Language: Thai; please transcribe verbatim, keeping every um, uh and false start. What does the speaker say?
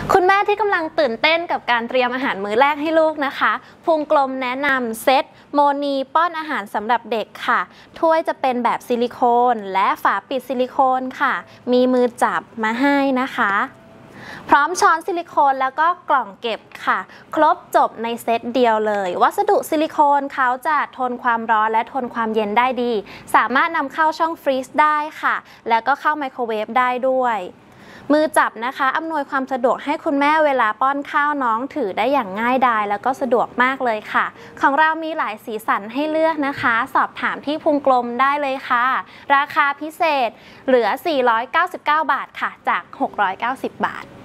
คุณแม่ที่กำลังตื่นเต้นกับการเตรียมอาหารมื้อแรกให้ลูกนะคะพุงกลมแนะนำเซตโมนีป้อนอาหารสำหรับเด็กค่ะถ้วยจะเป็นแบบซิลิโคนและฝาปิดซิลิโคนค่ะมีมือจับมาให้นะคะพร้อมช้อนซิลิโคนแล้วก็กล่องเก็บค่ะครบจบในเซตเดียวเลยวัสดุซิลิโคนเขาจะทนความร้อนและทนความเย็นได้ดีสามารถนำเข้าช่องฟรีซได้ค่ะแล้วก็เข้าไมโครเวฟได้ด้วยมือจับนะคะอำนวยความสะดวกให้คุณแม่เวลาป้อนข้าวน้องถือได้อย่างง่ายดายแล้วก็สะดวกมากเลยค่ะของเรามีหลายสีสันให้เลือกนะคะสอบถามที่พุงกลมได้เลยค่ะราคาพิเศษเหลือสี่ร้อยเก้าสิบเก้าบาทค่ะจากหกร้อยเก้าสิบบาท